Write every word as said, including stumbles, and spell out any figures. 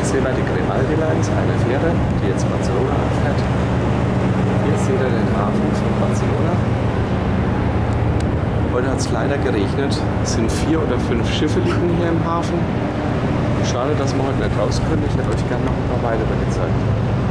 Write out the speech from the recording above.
Hier sehen wir die Grimaldi Lines, eine Fähre, die jetzt Barcelona anfährt. Hier seht ihr den Hafen von Barcelona. Heute hat es leider geregnet. Es sind vier oder fünf Schiffe liegen hier im Hafen. Schade, dass wir heute nicht raus können. Ich hätte euch gerne noch ein paar weitere gezeigt.